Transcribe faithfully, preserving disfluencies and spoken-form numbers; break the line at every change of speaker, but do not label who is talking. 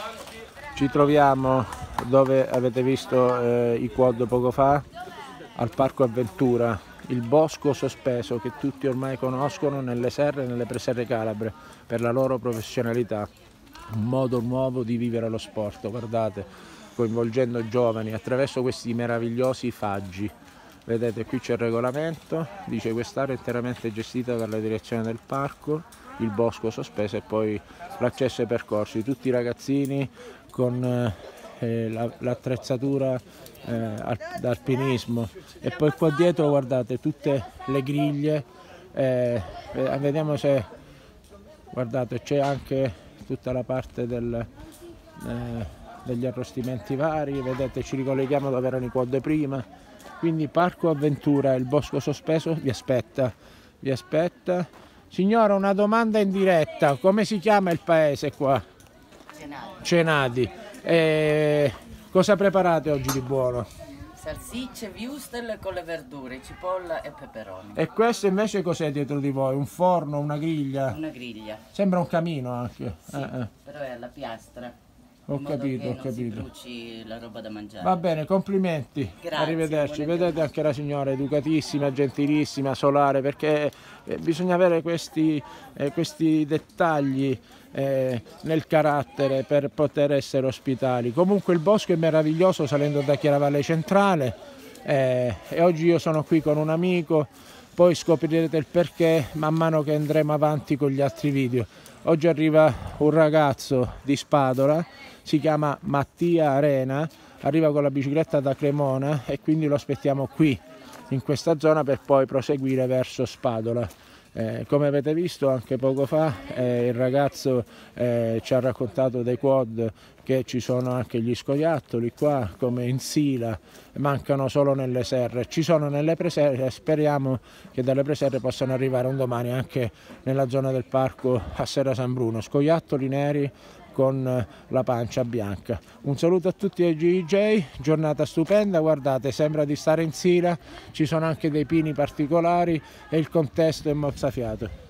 Ci troviamo dove avete visto eh, i quad poco fa, al Parco Avventura, il bosco sospeso che tutti ormai conoscono nelle serre e nelle preserre calabre per la loro professionalità. Un modo nuovo di vivere lo sport, guardate, coinvolgendo giovani attraverso questi meravigliosi faggi. Vedete, qui c'è il regolamento, dice quest'area è interamente gestita dalla direzione del parco, il bosco sospeso e poi l'accesso ai percorsi. Tutti i ragazzini con eh, l'attrezzatura eh, d'alpinismo e poi qua dietro guardate tutte le griglie, eh, vediamo se, guardate, c'è anche tutta la parte del, eh, degli arrostimenti vari, vedete ci ricolleghiamo dove erano i quad prima. Quindi Parco Avventura, il bosco sospeso vi aspetta, vi aspetta. Signora, una domanda in diretta, come si chiama il paese qua?
Cenadi.
Cenadi. E cosa preparate oggi di buono?
Salsicce, wurstel con le verdure, cipolla e peperoni.
E questo invece cos'è dietro di voi? Un forno, una griglia?
Una griglia.
Sembra un camino anche.
Sì,
eh, eh.
però è alla piastra.
Ho capito,
che
ho
non
capito.
si bruci la roba da mangiare.
Va bene, complimenti.
Grazie,
Arrivederci.
buona
Vedete anche la signora educatissima, gentilissima, solare, perché eh, bisogna avere questi, eh, questi dettagli eh, nel carattere per poter essere ospitali. Comunque il bosco è meraviglioso salendo da Chiaravalle Centrale eh, e oggi io sono qui con un amico, poi scoprirete il perché man mano che andremo avanti con gli altri video. Oggi arriva un ragazzo di Spadola, si chiama Mattia Arena, arriva con la bicicletta da Cremona e quindi lo aspettiamo qui, in questa zona, per poi proseguire verso Spadola. Eh, come avete visto anche poco fa eh, il ragazzo eh, ci ha raccontato dei quad, che ci sono anche gli scoiattoli qua come in Sila, mancano solo nelle serre, ci sono nelle preserre, speriamo che dalle preserre possano arrivare un domani anche nella zona del parco a Serra San Bruno, scoiattoli neri con la pancia bianca. Un saluto a tutti ai G J, giornata stupenda, guardate, sembra di stare in Sila, ci sono anche dei pini particolari e il contesto è mozzafiato.